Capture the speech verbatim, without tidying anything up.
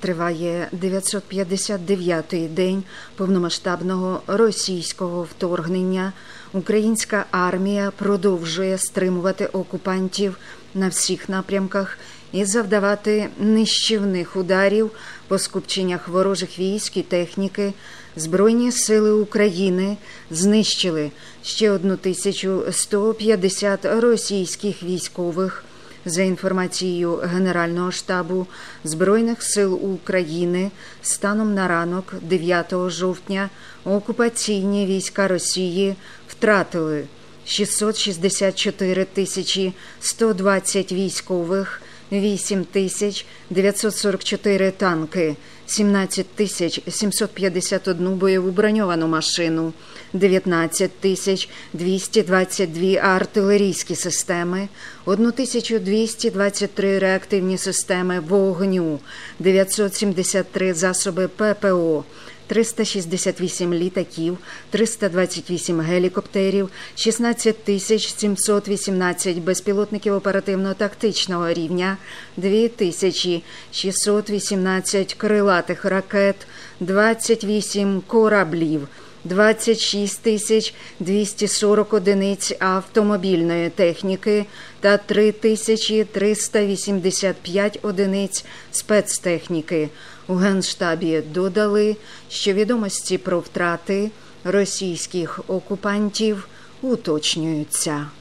Триває дев'ятсот п'ятдесят дев'ятий день повномасштабного російського вторгнення. Українська армія продовжує стримувати окупантів на всіх напрямках і завдавати нищівних ударів по скупченнях ворожих військ і техніки. Збройні сили України знищили ще тисячу сто п'ятдесят російських військових. За інформацією Генерального штабу Збройних сил України, станом на ранок дев'ятого жовтня окупаційні війська Росії втратили шістсот шістдесят чотири тисячі сто двадцять військових, вісім тисяч дев'ятсот сорок чотири танки, сімнадцять тисяч сімсот п'ятдесят одну бойову броньовану машину, дев'ятнадцять тисяч двісті двадцять дві артилерійські системи, тисячу двісті двадцять три реактивні системи вогню, дев'ятсот сімдесят три засоби ППО, триста шістдесят вісім літаків, триста двадцять вісім гелікоптерів, шістнадцять тисяч сімсот вісімнадцять безпілотників оперативно-тактичного рівня, дві тисячі шістсот вісімнадцять крилатих ракет, двадцять вісім кораблів, двадцять шість тисяч двісті сорок одиниць автомобільної техніки та три тисячі триста вісімдесят п'ять одиниць спецтехніки. У Генштабі додали, що відомості про втрати російських окупантів уточнюються.